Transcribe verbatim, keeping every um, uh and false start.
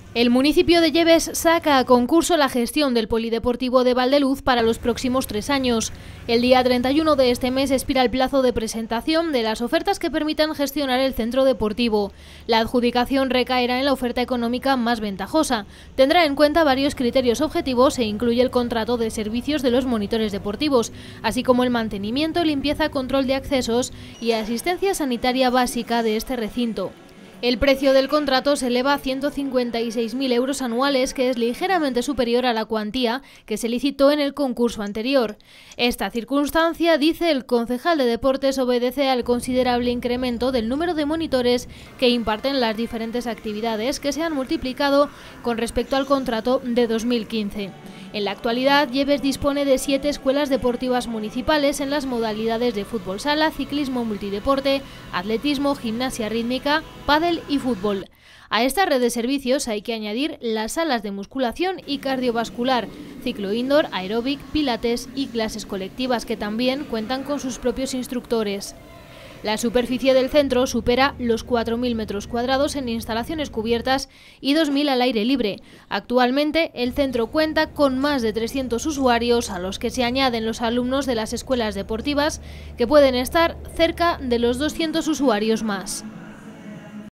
El municipio de Lleves saca a concurso la gestión del Polideportivo de Valdeluz para los próximos tres años. El día treinta y uno de este mes expira el plazo de presentación de las ofertas que permitan gestionar el centro deportivo. La adjudicación recaerá en la oferta económica más ventajosa. Tendrá en cuenta varios criterios objetivos e incluye el contrato de servicios de los monitores deportivos, así como el mantenimiento, limpieza, control de accesos y asistencia sanitaria básica de este recinto. El precio del contrato se eleva a ciento cincuenta y seis mil euros anuales, que es ligeramente superior a la cuantía que se licitó en el concurso anterior. Esta circunstancia, dice el concejal de Deportes, obedece al considerable incremento del número de monitores que imparten las diferentes actividades, que se han multiplicado con respecto al contrato de dos mil quince. En la actualidad, Lleves dispone de siete escuelas deportivas municipales en las modalidades de fútbol sala, ciclismo multideporte, atletismo, gimnasia rítmica, pádel y fútbol. A esta red de servicios hay que añadir las salas de musculación y cardiovascular, ciclo indoor, aeróbic, pilates y clases colectivas, que también cuentan con sus propios instructores. La superficie del centro supera los cuatro mil metros cuadrados en instalaciones cubiertas y dos mil al aire libre. Actualmente, el centro cuenta con más de trescientos usuarios, a los que se añaden los alumnos de las escuelas deportivas, que pueden estar cerca de los doscientos usuarios más.